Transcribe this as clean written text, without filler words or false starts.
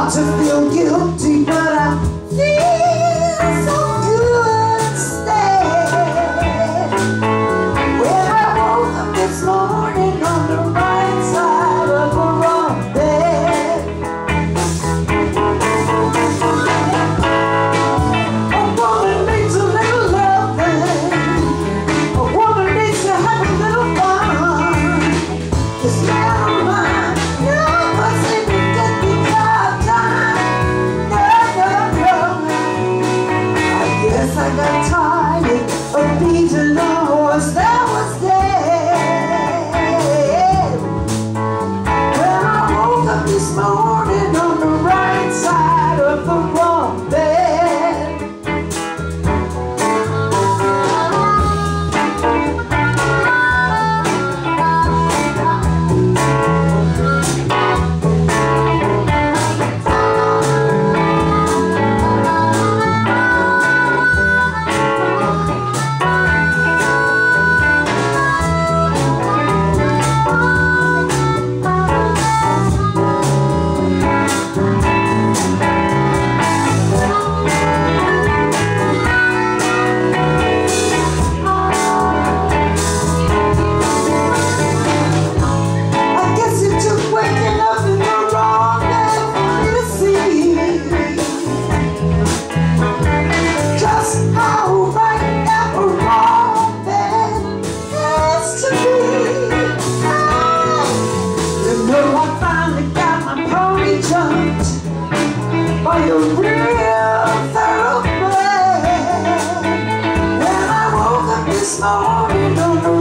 start to feel guilty, but I feel so good instead. When I woke up this morning on the right side of the wrong bed, a woman needs a little loving, a woman needs to have a little fun. This man of mine never seemed to get the job done. No. I guess I got tired of beating a horse that was dead. When I woke up this morning on the right side of the wrong bed. I guess it took waking up in the wrong bed for me to see just how right that wrong bed has to be. You know, I finally got my pony jumped by a real thoroughbred. When I woke up this morning on the